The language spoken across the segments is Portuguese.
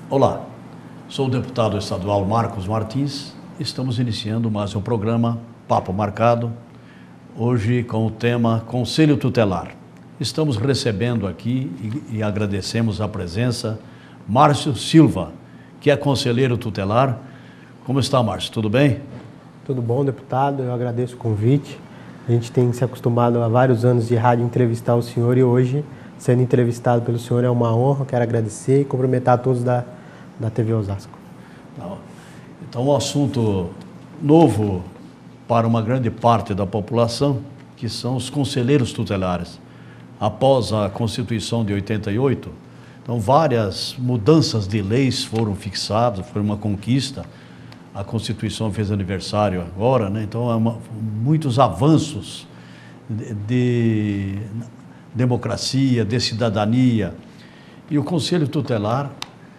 Olá, sou o deputado estadual Marcos Martins. Estamos iniciando mais um programa Papo Marcado, hoje com o tema Conselho Tutelar. Estamos recebendo aqui e agradecemos a presença Márcio Silva, que é conselheiro tutelar. Como está, Márcio? Tudo bem? Tudo bom, deputado. Eu agradeço o convite. A gente tem se acostumado há vários anos de rádio entrevistar o senhor e hoje, sendo entrevistado pelo senhor, é uma honra. Quero agradecer e cumprimentar a todos da TV Osasco. Então, um assunto novo para uma grande parte da população, que são os conselheiros tutelares. Após a Constituição de 88, então várias mudanças de leis foram fixadas, foi uma conquista. A Constituição fez aniversário agora, né? Então muitos avanços de democracia, de cidadania. E o Conselho Tutelar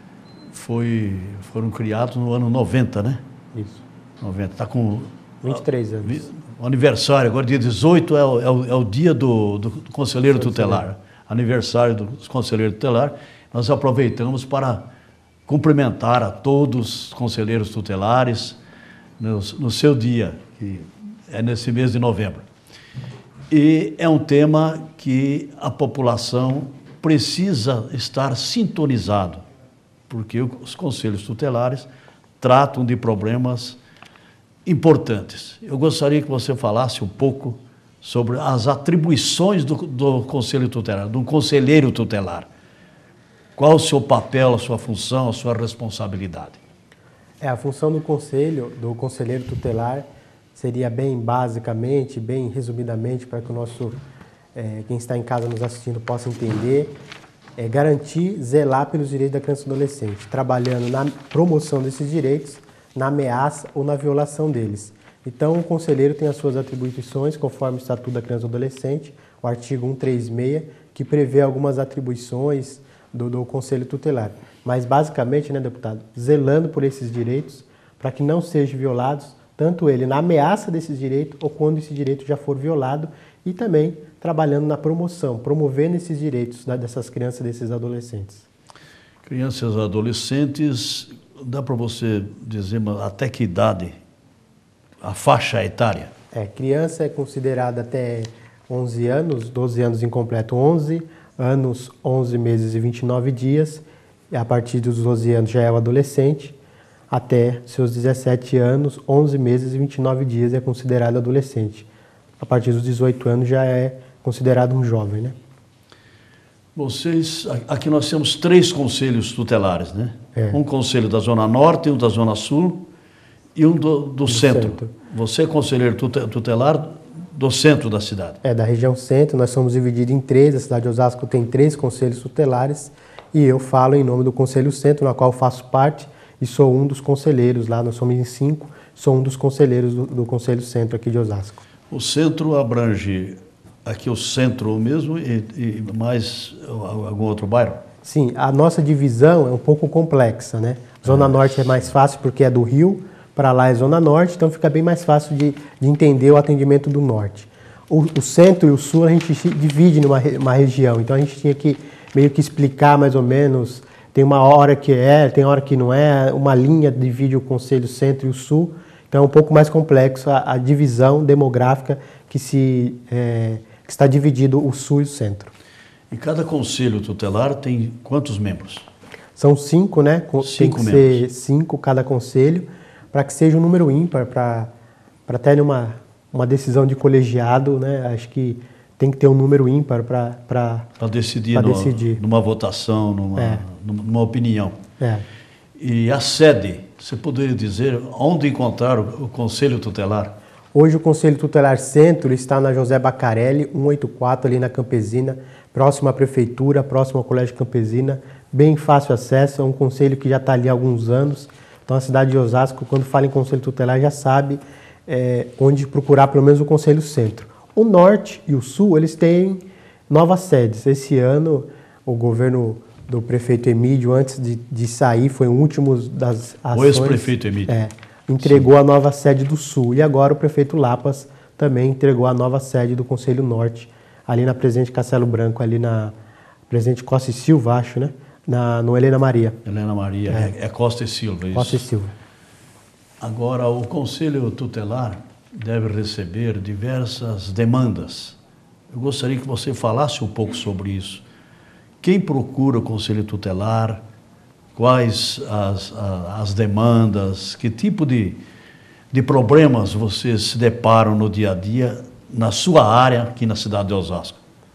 foram criados no ano 90, né? Isso. 90, está com 23 anos. O aniversário, agora dia 18 é o dia do Conselheiro Tutelar. Aniversário do Conselheiro Tutelar. Nós aproveitamos para cumprimentar a todos os conselheiros tutelares no seu dia, que é nesse mês de novembro. E é um tema que a população precisa estar sintonizado, porque os conselhos tutelares tratam de problemas importantes. Eu gostaria que você falasse um pouco sobre as atribuições do Conselho Tutelar, do conselheiro tutelar. Qual o seu papel, a sua função, a sua responsabilidade? A função do conselheiro tutelar seria basicamente, bem resumidamente, para que quem está em casa nos assistindo possa entender, garantir, zelar pelos direitos da criança e do adolescente, trabalhando na promoção desses direitos, na ameaça ou na violação deles. Então, o conselheiro tem as suas atribuições, conforme o Estatuto da Criança e do Adolescente, o artigo 136, que prevê algumas atribuições do Conselho Tutelar. Mas, basicamente, né, deputado, zelando por esses direitos, para que não sejam violados, tanto ele na ameaça desses direitos ou quando esse direito já for violado, e também trabalhando na promoção, promovendo esses direitos dessas crianças e desses adolescentes. Crianças e adolescentes, dá para você dizer até que idade, a faixa etária? Criança é considerada até 11 anos, 12 anos incompleto 11 anos, 11 meses e 29 dias, e a partir dos 12 anos já é o adolescente, até seus 17 anos, 11 meses e 29 dias é considerado adolescente. A partir dos 18 anos já é considerado um jovem, né? Aqui nós temos 3 conselhos tutelares, né? Um conselho da Zona Norte, um da Zona Sul e um do centro. Você é conselheiro tutelar do centro da cidade. Da região centro, nós somos divididos em 3, a cidade de Osasco tem 3 conselhos tutelares e eu falo em nome do Conselho Centro, na qual faço parte e sou um dos conselheiros lá, nós somos em 5, sou um dos conselheiros do Conselho Centro aqui de Osasco. O centro abrange aqui o centro mesmo e mais algum outro bairro? Sim, a nossa divisão é um pouco complexa, né? Zona Norte é mais fácil porque é do Rio, para lá é Zona Norte, então fica bem mais fácil de entender o atendimento do Norte. O Centro e o Sul a gente divide numa região, então a gente tinha que meio que explicar mais ou menos, tem uma hora que tem hora que não é, uma linha divide o Conselho Centro e o Sul, então é um pouco mais complexo a divisão demográfica que está dividido o Sul e o Centro. E cada conselho tutelar tem quantos membros? São 5, né? Tem que ser 5 cada conselho, para que seja um número ímpar, para ter uma decisão de colegiado, né? Acho que tem que ter um número ímpar para decidir numa votação, numa opinião. E a sede, você poderia dizer onde encontrar o Conselho Tutelar? Hoje o Conselho Tutelar Centro está na José Bacarelli, 184, ali na Campesina, próximo à Prefeitura, próximo ao Colégio Campesina, bem fácil acesso, é um conselho que já está ali há alguns anos. Então a cidade de Osasco, quando fala em Conselho Tutelar, já sabe onde procurar pelo menos o Conselho Centro. O Norte e o Sul, eles têm novas sedes. Esse ano, o governo do prefeito Emídio, antes de sair, foi o último das ações. O ex-prefeito Emídio. Entregou a nova sede do Sul. E agora o prefeito Lapas também entregou a nova sede do Conselho Norte, ali na Presidente Castelo Branco, ali na Presidente Costa e Silva, acho, né? No Helena Maria. Helena Maria, é Costa e Silva, isso? Costa e Silva. Agora, o Conselho Tutelar deve receber diversas demandas. Eu gostaria que você falasse um pouco sobre isso. Quem procura o Conselho Tutelar? Quais as demandas? Que tipo de problemas vocês se deparam no dia a dia na sua área aqui na cidade de Osasco?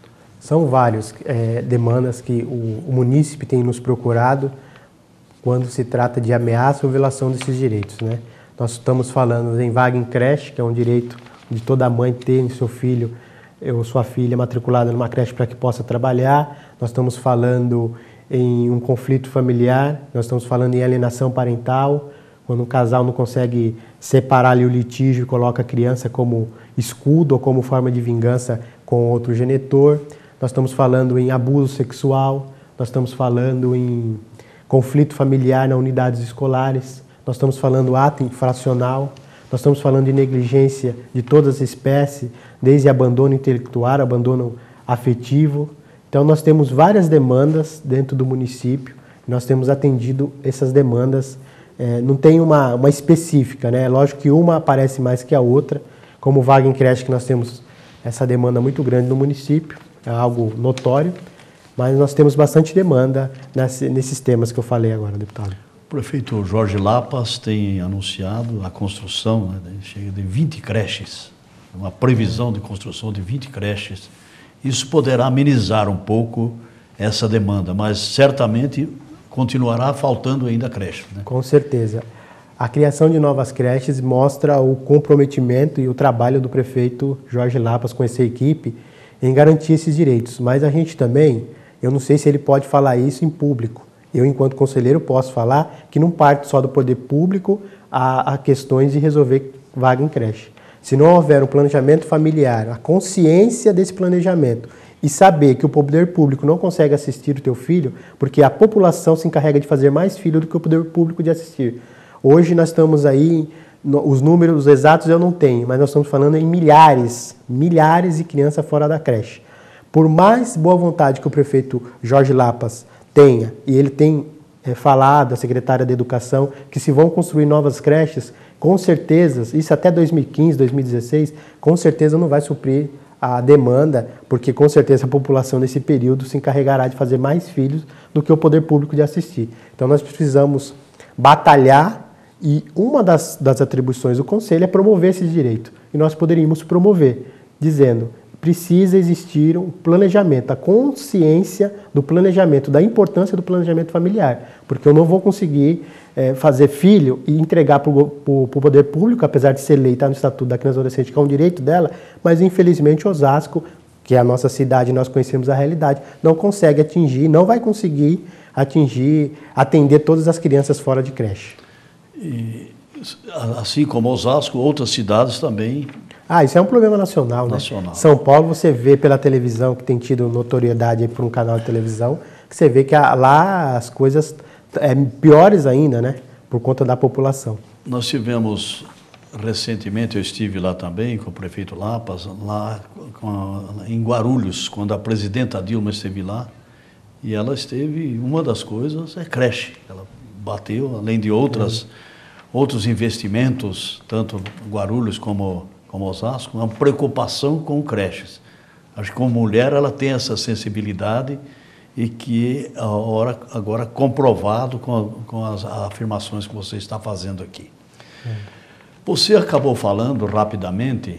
São várias demandas que o munícipe tem nos procurado quando se trata de ameaça ou violação desses direitos, né? Nós estamos falando em vaga em creche, que é um direito de toda mãe ter seu filho ou sua filha matriculada numa creche para que possa trabalhar. Nós estamos falando em um conflito familiar, nós estamos falando em alienação parental, quando um casal não consegue separar ali o litígio e coloca a criança como escudo ou como forma de vingança com outro genitor. Nós estamos falando em abuso sexual, nós estamos falando em conflito familiar nas unidades escolares, nós estamos falando ato infracional, nós estamos falando de negligência de todas as espécies, desde abandono intelectual, abandono afetivo. Então nós temos várias demandas dentro do município, nós temos atendido essas demandas, não tem uma específica, né? Lógico que uma aparece mais que a outra, como vaga em creche, que nós temos essa demanda muito grande no município, é algo notório, mas nós temos bastante demanda nesses temas que eu falei agora, deputado. O prefeito Jorge Lapas tem anunciado a construção, né, chega de 20 creches, uma previsão de construção de 20 creches. Isso poderá amenizar um pouco essa demanda, mas certamente continuará faltando ainda creche, né? Com certeza. A criação de novas creches mostra o comprometimento e o trabalho do prefeito Jorge Lapas com essa equipe em garantir esses direitos. Mas a gente também, eu não sei se ele pode falar isso em público. Eu, enquanto conselheiro, posso falar que não parte só do poder público a questões de resolver vaga em creche. Se não houver um planejamento familiar, a consciência desse planejamento e saber que o poder público não consegue assistir o teu filho, porque a população se encarrega de fazer mais filho do que o poder público de assistir. Hoje nós estamos aí, os números exatos eu não tenho, mas nós estamos falando em milhares de crianças fora da creche. Por mais boa vontade que o prefeito Jorge Lapas tenha, e ele tem falado, a secretária de Educação, que se vão construir novas creches, com certeza, isso até 2015, 2016, com certeza não vai suprir a demanda, porque com certeza a população nesse período se encarregará de fazer mais filhos do que o poder público de assistir. Então nós precisamos batalhar e uma das atribuições do Conselho é promover esse direito. E nós poderíamos promover, dizendo, precisa existir um planejamento, a consciência do planejamento, da importância do planejamento familiar, porque eu não vou conseguir fazer filho e entregar para o poder público, apesar de ser lei, está no Estatuto da Criança e Adolescente, que é um direito dela, mas infelizmente Osasco, que é a nossa cidade, nós conhecemos a realidade, não consegue atingir, não vai conseguir atender todas as crianças fora de creche. E, assim como Osasco, outras cidades também. Isso é um problema nacional, né? São Paulo, você vê pela televisão, que tem tido notoriedade aí por um canal de televisão, que você vê que lá as coisas piores ainda, né? Por conta da população. Nós tivemos, recentemente, eu estive lá também com o prefeito Lapas, lá em Guarulhos, quando a presidenta Dilma esteve lá, e ela esteve, uma das coisas é creche. Ela bateu, além de outros investimentos, tanto Guarulhos como Osasco, uma preocupação com creches. Acho que como mulher ela tem essa sensibilidade e que agora comprovado com as afirmações que você está fazendo aqui. Você acabou falando rapidamente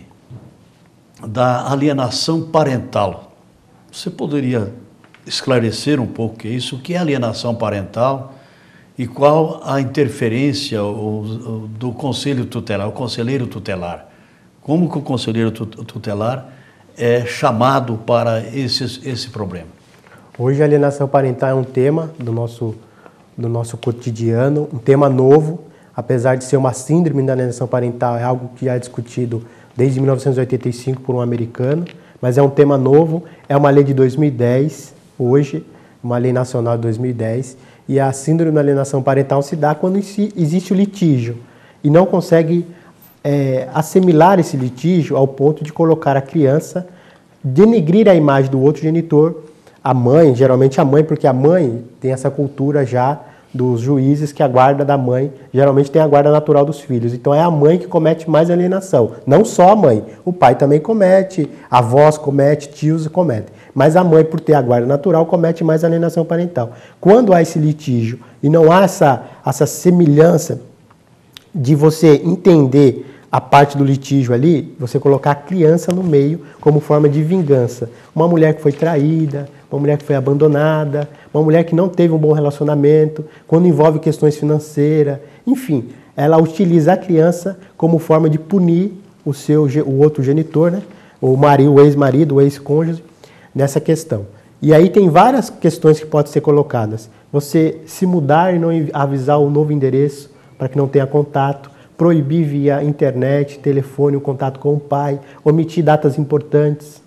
da alienação parental. Você poderia esclarecer um pouco o que é isso? O que é alienação parental e qual a interferência do Conselho Tutelar, o conselheiro tutelar? Como que o conselheiro tutelar é chamado para esse problema? Hoje a alienação parental é um tema do nosso cotidiano, um tema novo, apesar de ser uma síndrome da alienação parental, é algo que já é discutido desde 1985 por um americano, mas é um tema novo, é uma lei de 2010, hoje, uma lei nacional de 2010, e a síndrome da alienação parental se dá quando existe o litígio e não consegue assimilar esse litígio ao ponto de colocar a criança, denegrir a imagem do outro genitor, a mãe, geralmente a mãe, porque a mãe tem essa cultura já dos juízes que a guarda da mãe, geralmente tem a guarda natural dos filhos. Então é a mãe que comete mais alienação. Não só a mãe, o pai também comete, avós comete, tios cometem. Mas a mãe, por ter a guarda natural, comete mais alienação parental. Quando há esse litígio e não há essa semelhança de você entender a parte do litígio ali, você colocar a criança no meio como forma de vingança. Uma mulher que foi traída, uma mulher que foi abandonada, uma mulher que não teve um bom relacionamento, quando envolve questões financeiras, enfim, ela utiliza a criança como forma de punir o outro genitor, né? O ex-marido, o ex-cônjuge, nessa questão. E aí tem várias questões que podem ser colocadas. Você se mudar e não avisar o novo endereço para que não tenha contato, proibir via internet, telefone o contato com o pai, omitir datas importantes.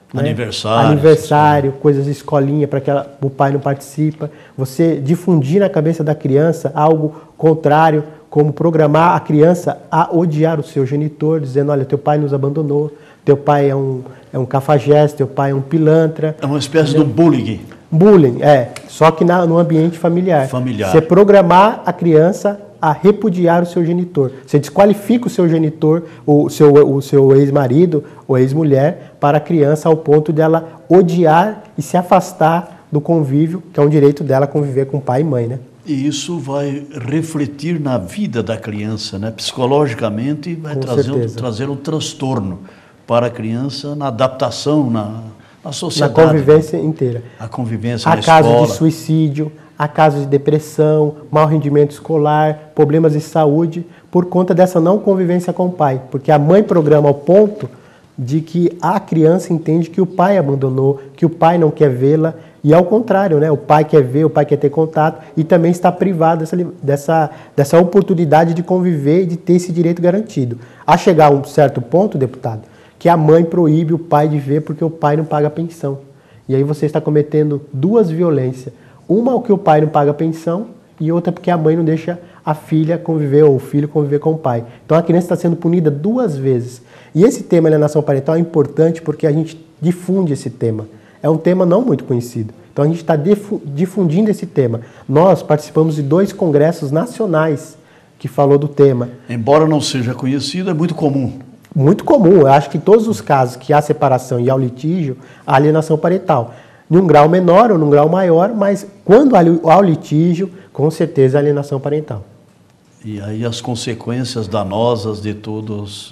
Aniversário, coisas de escolinha para que o pai não participa. Você difundir na cabeça da criança algo contrário, como programar a criança a odiar o seu genitor, dizendo, olha, teu pai nos abandonou, teu pai é um cafajeste, teu pai é um pilantra. É uma espécie de bullying. Bullying, só que no ambiente familiar. Você programar a criança a repudiar o seu genitor. Você desqualifica o seu genitor, o seu ex-marido ou ex-mulher para a criança ao ponto dela odiar e se afastar do convívio, que é um direito dela conviver com pai e mãe, né? E isso vai refletir na vida da criança, né? Psicologicamente, vai trazer um transtorno para a criança na adaptação, na sociedade. Na convivência inteira. A convivência na escola. Há casos de suicídio, há casos de depressão, mau rendimento escolar, problemas de saúde, por conta dessa não convivência com o pai. Porque a mãe programa ao ponto de que a criança entende que o pai abandonou, que o pai não quer vê-la, e ao contrário, né? O pai quer ver, o pai quer ter contato, e também está privado dessa oportunidade de conviver e de ter esse direito garantido. A chegar a um certo ponto, deputado, que a mãe proíbe o pai de ver porque o pai não paga pensão. E aí você está cometendo duas violências. Uma é que o pai não paga pensão e outra porque a mãe não deixa a filha conviver ou o filho conviver com o pai. Então a criança está sendo punida duas vezes. E esse tema alienação parental é importante porque a gente difunde esse tema. É um tema não muito conhecido. Então a gente está difundindo esse tema. Nós participamos de 2 congressos nacionais que falou do tema. Embora não seja conhecido, é muito comum. Muito comum. Eu acho que em todos os casos que há separação e há o litígio, há alienação parental. Num grau menor ou num grau maior, mas quando há o litígio, com certeza há alienação parental. E aí as consequências danosas de todos...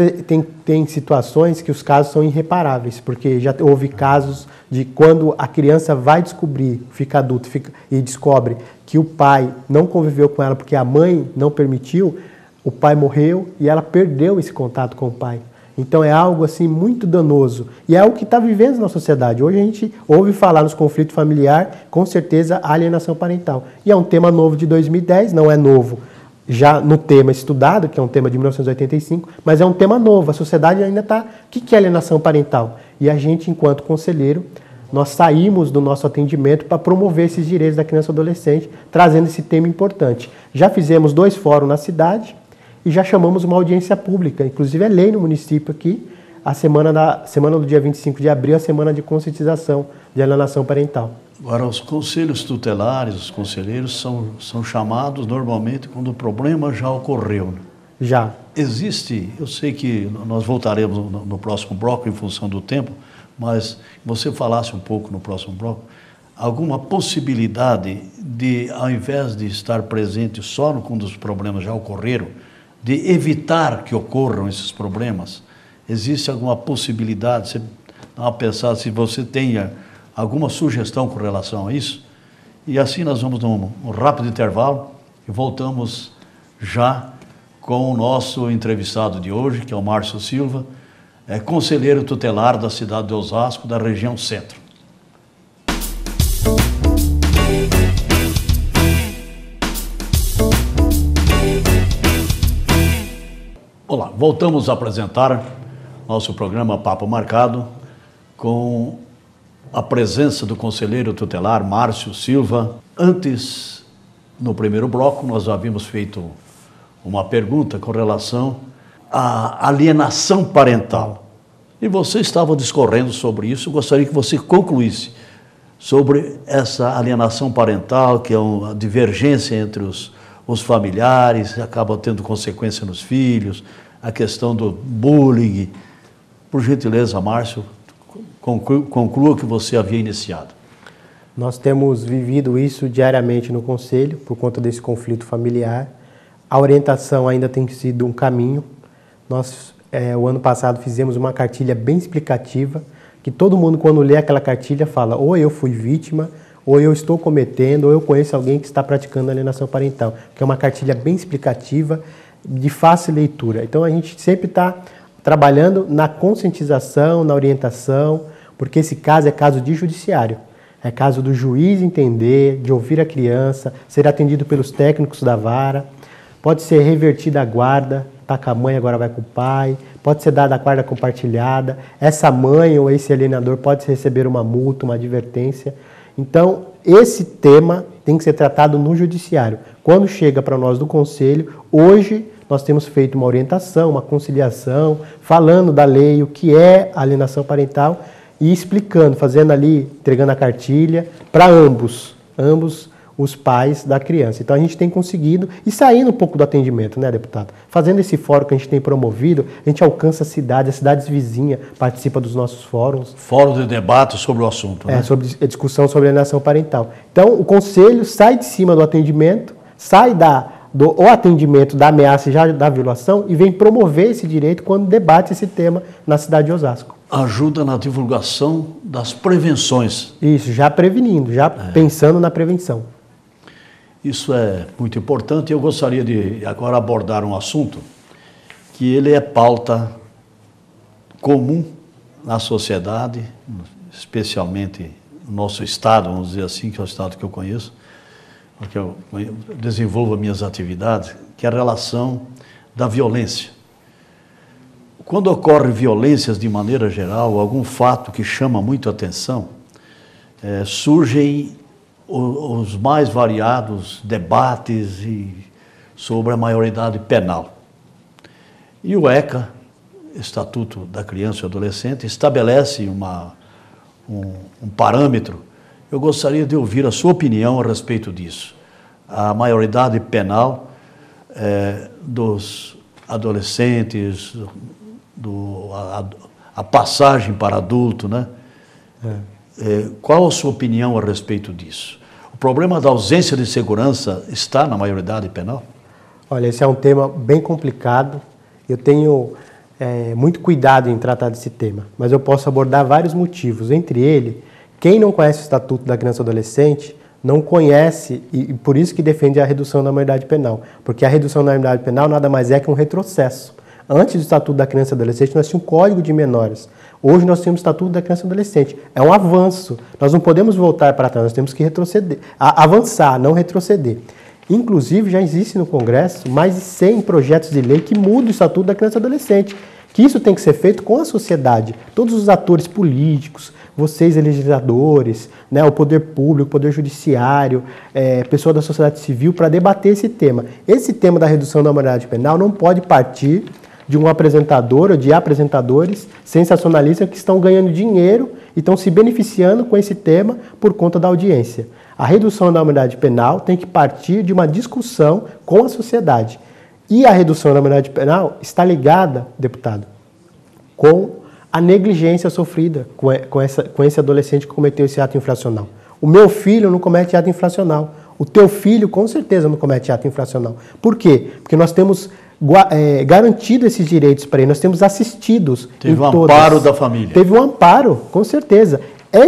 Tem situações que os casos são irreparáveis, porque já houve casos de quando a criança vai descobrir, fica adulto e descobre que o pai não conviveu com ela porque a mãe não permitiu, o pai morreu e ela perdeu esse contato com o pai. Então é algo assim muito danoso e é algo que está vivendo na sociedade. Hoje a gente ouve falar nos conflitos familiares, com certeza a alienação parental. E é um tema novo de 2010, não é novo já no tema estudado, que é um tema de 1985, mas é um tema novo. A sociedade ainda está... O que é alienação parental? E a gente, enquanto conselheiro, nós saímos do nosso atendimento para promover esses direitos da criança e adolescente, trazendo esse tema importante. Já fizemos 2 fóruns na cidade, e já chamamos uma audiência pública, inclusive é lei no município aqui, a semana do dia 25 de abril, a semana de conscientização de alienação parental. Agora, os conselhos tutelares, os conselheiros são chamados normalmente quando o problema já ocorreu. Né? Já. Existe, eu sei que nós voltaremos no próximo bloco em função do tempo, mas você falasse um pouco no próximo bloco, alguma possibilidade de, ao invés de estar presente só quando os problemas já ocorreram, de evitar que ocorram esses problemas? Existe alguma possibilidade? Você dá uma pensada se você tenha alguma sugestão com relação a isso? E assim nós vamos num rápido intervalo e voltamos já com o nosso entrevistado de hoje, que é o Márcio Silva, conselheiro tutelar da cidade de Osasco, da região centro. Olá, voltamos a apresentar nosso programa Papo Marcado com a presença do conselheiro tutelar Márcio Silva. Antes, no primeiro bloco, nós havíamos feito uma pergunta com relação à alienação parental. E você estava discorrendo sobre isso, eu gostaria que você concluísse sobre essa alienação parental, que é uma divergência entre os familiares, acaba tendo consequência nos filhos, a questão do bullying. Por gentileza, Márcio, conclua o que você havia iniciado. Nós temos vivido isso diariamente no Conselho, por conta desse conflito familiar. A orientação ainda tem sido um caminho. Nós, o ano passado, fizemos uma cartilha bem explicativa, que todo mundo, quando lê aquela cartilha, fala ou eu fui vítima, ou eu estou cometendo, ou eu conheço alguém que está praticando alienação parental, que é uma cartilha bem explicativa, de fácil leitura. Então, a gente sempre está trabalhando na conscientização, na orientação, porque esse caso é caso de judiciário. É caso do juiz entender, de ouvir a criança, ser atendido pelos técnicos da vara, pode ser revertida a guarda, tá com a mãe, agora vai com o pai, pode ser dada a guarda compartilhada, essa mãe ou esse alienador pode receber uma multa, uma advertência. Então, esse tema tem que ser tratado no judiciário. Quando chega para nós do Conselho, hoje nós temos feito uma orientação, uma conciliação, falando da lei, o que é alienação parental e explicando, fazendo ali, entregando a cartilha para ambos os pais da criança. Então a gente tem conseguido, e saindo um pouco do atendimento, né, deputado? Fazendo esse fórum que a gente tem promovido, a gente alcança as cidades vizinhas, participa dos nossos fóruns. Fórum de debate sobre o assunto, né? Sobre a discussão sobre alienação parental. Então o Conselho sai de cima do atendimento, sai do atendimento da ameaça e já da violação e vem promover esse direito quando debate esse tema na cidade de Osasco. Ajuda na divulgação das prevenções. Isso, já prevenindo, já pensando na prevenção. Isso é muito importante. Eu gostaria de agora abordar um assunto que ele é pauta comum na sociedade, especialmente no nosso estado, vamos dizer assim, que é o estado que eu conheço, porque eu desenvolvo as minhas atividades, que é a relação da violência. Quando ocorrem violências de maneira geral, algum fato que chama muito a atenção, surgem os mais variados debates sobre a maioridade penal. E o ECA, Estatuto da Criança e Adolescente, estabelece um parâmetro. Eu gostaria de ouvir a sua opinião a respeito disso. A maioridade penal dos adolescentes, a passagem para adulto, né? Qual a sua opinião a respeito disso? O problema da ausência de segurança está na maioridade penal? Olha, esse é um tema bem complicado. Eu tenho muito cuidado em tratar desse tema, mas eu posso abordar vários motivos. Entre eles, quem não conhece o Estatuto da Criança e Adolescente não conhece, e por isso que defende a redução da maioridade penal, porque a redução da maioridade penal nada mais é que um retrocesso. Antes do Estatuto da Criança e Adolescente, nós tínhamos um Código de Menores. Hoje nós temos o Estatuto da Criança e Adolescente. É um avanço. Nós não podemos voltar para trás, nós temos que retroceder, avançar, não retroceder. Inclusive, já existe no Congresso mais de 100 projetos de lei que mudam o Estatuto da Criança e Adolescente. Que isso tem que ser feito com a sociedade. Todos os atores políticos, vocês legisladores, né, o poder público, o poder judiciário, pessoa da sociedade civil, para debater esse tema. Esse tema da redução da maioridade penal não pode partir de um apresentador ou de apresentadores sensacionalistas que estão ganhando dinheiro e estão se beneficiando com esse tema por conta da audiência. A redução da maioridade penal tem que partir de uma discussão com a sociedade. E a redução da maioridade penal está ligada, deputado, com a negligência sofrida com esse adolescente que cometeu esse ato infracional. O meu filho não comete ato infracional. O teu filho, com certeza, não comete ato infracional. Por quê? Porque nós temos garantido esses direitos para ele, nós temos assistidos. Teve um amparo da família. Teve um amparo, com certeza.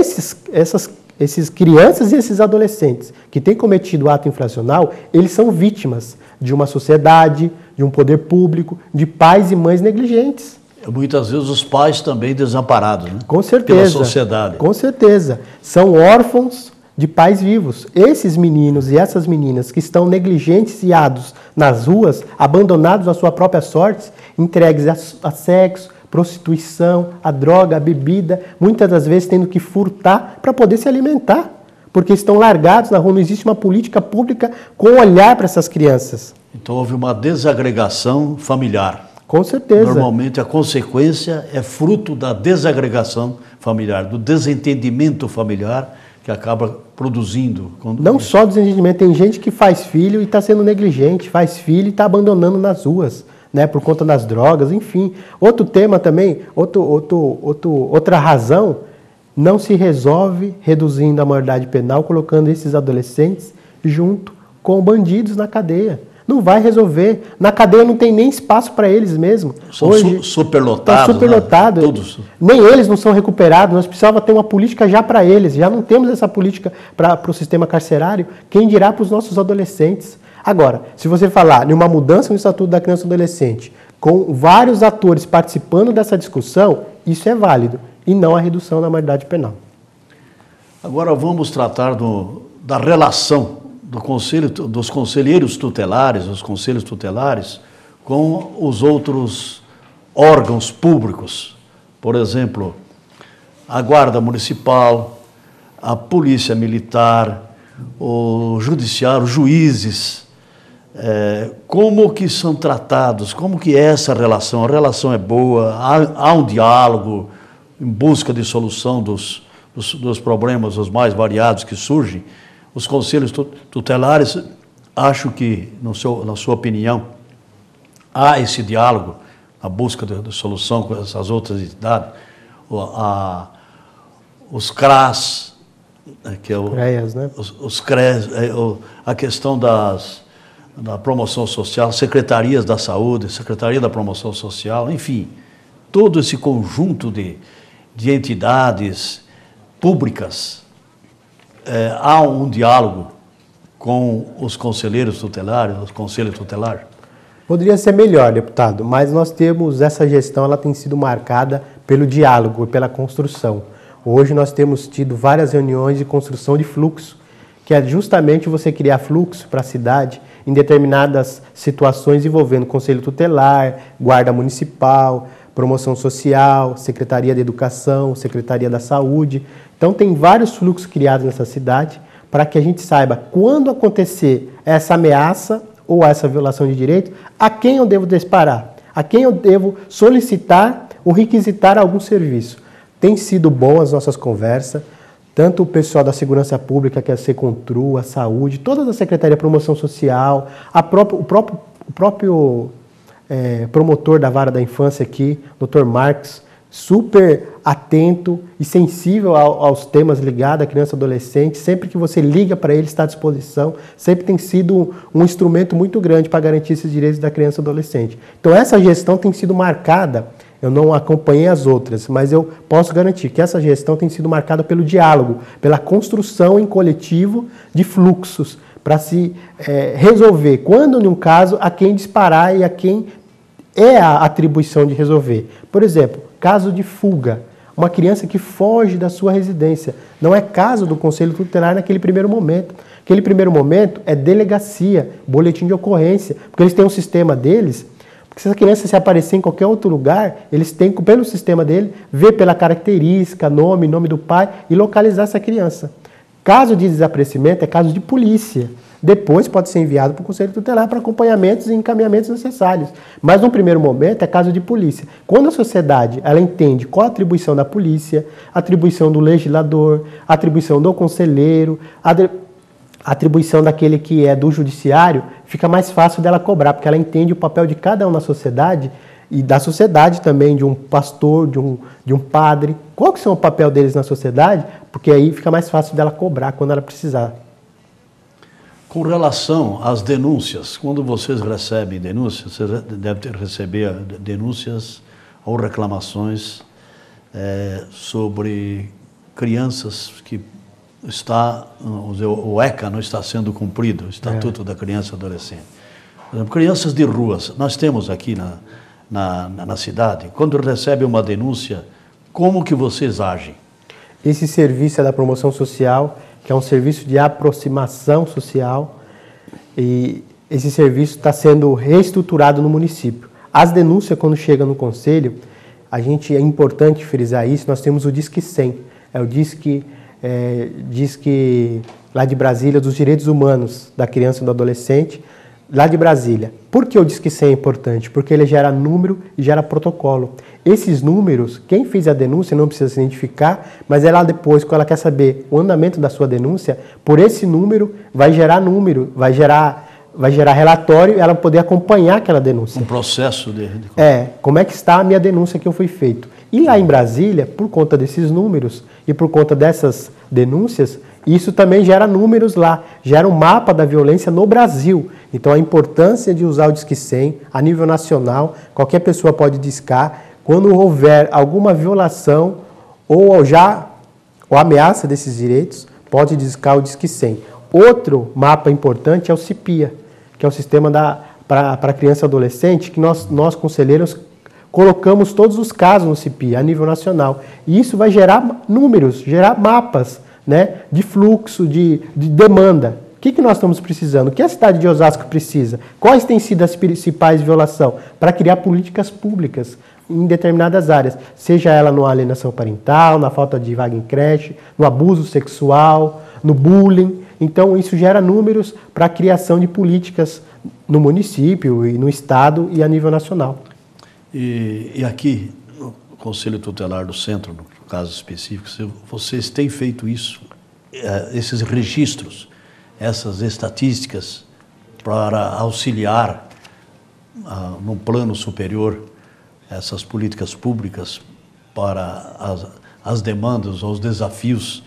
Esses crianças e esses adolescentes que têm cometido ato infracional, eles são vítimas de uma sociedade, de um poder público, de pais e mães negligentes. Muitas vezes os pais também desamparados, né? Com certeza. Pela sociedade. Com certeza. São órfãos de pais vivos. Esses meninos e essas meninas que estão negligenciados nas ruas, abandonados à sua própria sorte, entregues a sexo, prostituição, a droga, a bebida, muitas das vezes tendo que furtar para poder se alimentar, porque estão largados na rua, não existe uma política pública com olhar para essas crianças. Então houve uma desagregação familiar. Com certeza. Normalmente a consequência é fruto da desagregação familiar, do desentendimento familiar que acaba produzindo. Não só desentendimento, tem gente que faz filho e está sendo negligente, faz filho e está abandonando nas ruas, né, por conta das drogas, enfim. Outro tema também, outra razão, não se resolve reduzindo a maioridade penal, colocando esses adolescentes junto com bandidos na cadeia. Não vai resolver. Na cadeia não tem nem espaço para eles mesmo. São hoje superlotados. Tá superlotado. Né? Todos. Nem eles não são recuperados. Nós precisávamos ter uma política já para eles. Já não temos essa política para o sistema carcerário. Quem dirá para os nossos adolescentes? Agora, se você falar em uma mudança no Estatuto da Criança e do Adolescente, com vários atores participando dessa discussão, isso é válido. E não a redução da maioridade penal. Agora vamos tratar da relação dos conselheiros tutelares, os conselhos tutelares, com os outros órgãos públicos. Por exemplo, a Guarda Municipal, a Polícia Militar, o Judiciário, os juízes. Como que são tratados, como que é essa relação? A relação é boa, há um diálogo em busca de solução dos problemas os mais variados que surgem. Os conselhos tutelares, acho que, na sua opinião, há esse diálogo, a busca de solução com essas outras entidades, os CRAS, que é CREAS, né? Os CREAS, a questão da promoção social, secretarias da saúde, secretaria da promoção social, enfim, todo esse conjunto de entidades públicas. Há um diálogo com os conselheiros tutelares, os conselhos tutelares? Poderia ser melhor, deputado, mas nós temos essa gestão, ela tem sido marcada pelo diálogo e pela construção. Hoje nós temos tido várias reuniões de construção de fluxo, que é justamente você criar fluxo para a cidade em determinadas situações envolvendo Conselho Tutelar, Guarda Municipal, Promoção Social, Secretaria de Educação, Secretaria da Saúde. Então tem vários fluxos criados nessa cidade para que a gente saiba quando acontecer essa ameaça ou essa violação de direito, a quem eu devo disparar, a quem eu devo solicitar ou requisitar algum serviço. Tem sido bom as nossas conversas, tanto o pessoal da Segurança Pública, que é a Secontru, a Saúde, todas as secretarias de Promoção Social, o próprio promotor da Vara da Infância aqui, Dr. Marques, super atento e sensível aos temas ligados à criança e adolescente. Sempre que você liga para ele, está à disposição. Sempre tem sido um instrumento muito grande para garantir esses direitos da criança e adolescente. Então essa gestão tem sido marcada, eu não acompanhei as outras, mas eu posso garantir que essa gestão tem sido marcada pelo diálogo, pela construção em coletivo de fluxos, para se resolver, quando em um caso, a quem disparar e a quem é a atribuição de resolver. Por exemplo, caso de fuga, uma criança que foge da sua residência. Não é caso do Conselho Tutelar naquele primeiro momento. Aquele primeiro momento é delegacia, boletim de ocorrência, porque eles têm um sistema deles, porque se essa criança se aparecer em qualquer outro lugar, eles têm, pelo sistema dele, ver pela característica, nome do pai e localizar essa criança. Caso de desaparecimento é caso de polícia. Depois pode ser enviado para o Conselho Tutelar para acompanhamentos e encaminhamentos necessários. Mas, no primeiro momento, é caso de polícia. Quando a sociedade ela entende qual a atribuição da polícia, a atribuição do legislador, a atribuição do conselheiro, a atribuição daquele que é do judiciário, fica mais fácil dela cobrar, porque ela entende o papel de cada um na sociedade e da sociedade também, de um pastor, de um padre. Qual que são o papel deles na sociedade? Porque aí fica mais fácil dela cobrar quando ela precisar. Com relação às denúncias, quando vocês recebem denúncias, vocês devem receber denúncias ou reclamações sobre crianças que o ECA não está sendo cumprido, o Estatuto da Criança e Adolescente. Por exemplo, crianças de ruas, nós temos aqui na cidade, quando recebe uma denúncia, como que vocês agem? Esse serviço é da promoção social, que é um serviço de aproximação social, e esse serviço está sendo reestruturado no município. As denúncias, quando chegam no conselho, é importante frisar isso, nós temos o Disque 100, é o Disque lá de Brasília, dos direitos humanos da criança e do adolescente. lá de Brasília. Por que o Disque 100 é importante? Porque ele gera número e gera protocolo. Esses números, quem fez a denúncia não precisa se identificar, mas ela depois, quando ela quer saber o andamento da sua denúncia, por esse número vai gerar relatório e ela poder acompanhar aquela denúncia. Um processo de... como é que está a minha denúncia que eu fui feito. E lá em Brasília, por conta desses números e por conta dessas denúncias, isso também gera números lá, gera um mapa da violência no Brasil. Então a importância de usar o Disque 100 a nível nacional, qualquer pessoa pode discar, quando houver alguma violação ou ameaça desses direitos, pode discar o Disque 100. Outro mapa importante é o CIPIA, que é o Sistema para Criança e Adolescente, que nós conselheiros colocamos todos os casos no CIPIA, a nível nacional. E isso vai gerar números, gerar mapas, né, de fluxo, de demanda. O que nós estamos precisando? O que a cidade de Osasco precisa? Quais têm sido as principais violações? Para criar políticas públicas em determinadas áreas, seja ela na alienação parental, na falta de vaga em creche, no abuso sexual, no bullying. Então, isso gera números para a criação de políticas no município e no estado e a nível nacional. E aqui, no Conselho Tutelar do Centro, no caso específico, vocês têm feito isso, esses registros, essas estatísticas para auxiliar num plano superior essas políticas públicas para as demandas ou os desafios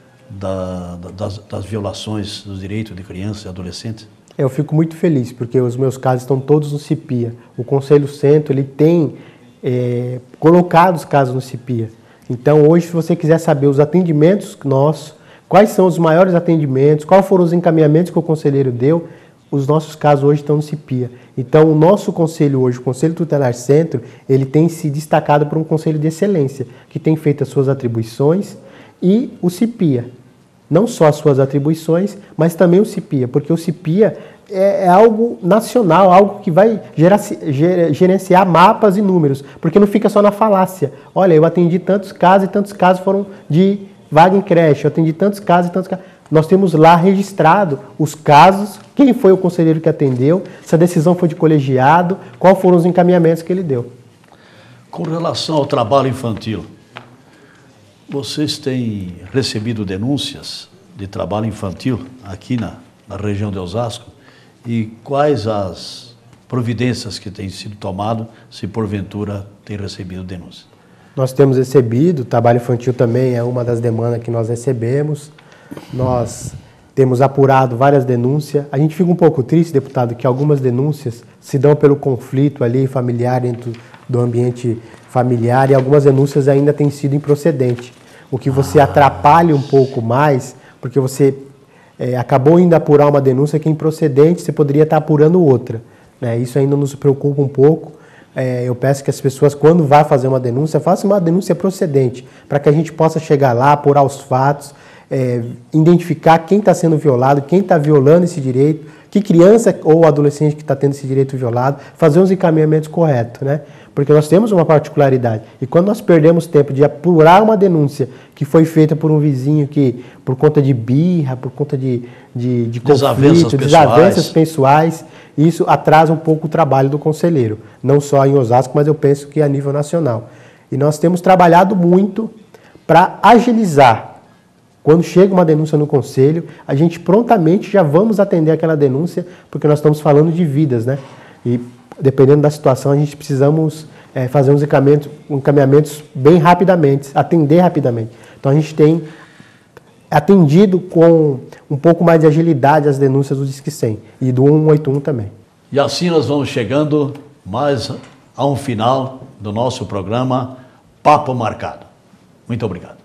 das violações dos direitos de crianças e adolescentes? Eu fico muito feliz, porque os meus casos estão todos no CIPIA. O Conselho Centro ele tem colocado os casos no CIPIA. Então, hoje, se você quiser saber os atendimentos nossos, quais são os maiores atendimentos, quais foram os encaminhamentos que o conselheiro deu, os nossos casos hoje estão no CIPIA. Então, o nosso conselho hoje, o Conselho Tutelar Centro, ele tem se destacado por um conselho de excelência, que tem feito as suas atribuições, e o CIPIA. Não só as suas atribuições, mas também o CIPIA, porque o CIPIA é algo nacional, algo que vai gerenciar mapas e números, porque não fica só na falácia. Olha, eu atendi tantos casos e tantos casos foram de vaga em creche, eu atendi tantos casos e tantos casos. Nós temos lá registrado os casos, quem foi o conselheiro que atendeu, se a decisão foi de colegiado, quais foram os encaminhamentos que ele deu. Com relação ao trabalho infantil, vocês têm recebido denúncias de trabalho infantil aqui na região de Osasco? E quais as providências que têm sido tomadas, se porventura tem recebido denúncias? Nós temos recebido, trabalho infantil também é uma das demandas que nós recebemos. Nós temos apurado várias denúncias. A gente fica um pouco triste, deputado, que algumas denúncias se dão pelo conflito ali familiar dentro do ambiente familiar e algumas denúncias ainda têm sido improcedentes. O que você atrapalha um pouco mais, porque você acabou indo apurar uma denúncia que é improcedente, você poderia estar apurando outra. Né? Isso ainda nos preocupa um pouco. Eu peço que as pessoas, quando vá fazer uma denúncia, façam uma denúncia procedente, para que a gente possa chegar lá, apurar os fatos, identificar quem está sendo violado, quem está violando esse direito, que criança ou adolescente que está tendo esse direito violado, fazer os encaminhamentos corretos, né? Porque nós temos uma particularidade. E quando nós perdemos tempo de apurar uma denúncia que foi feita por um vizinho que, por conta de birra, por conta de conflito, desavenças pessoais, isso atrasa um pouco o trabalho do conselheiro. Não só em Osasco, mas eu penso que a nível nacional. E nós temos trabalhado muito para agilizar. Quando chega uma denúncia no conselho, a gente prontamente já vamos atender aquela denúncia, porque nós estamos falando de vidas, né? E dependendo da situação, a gente precisamos fazer uns encaminhamentos bem rapidamente, atender rapidamente. Então a gente tem atendido com um pouco mais de agilidade as denúncias do Disque 100 e do 181 também. E assim nós vamos chegando mais a um final do nosso programa Papo Marcado. Muito obrigado.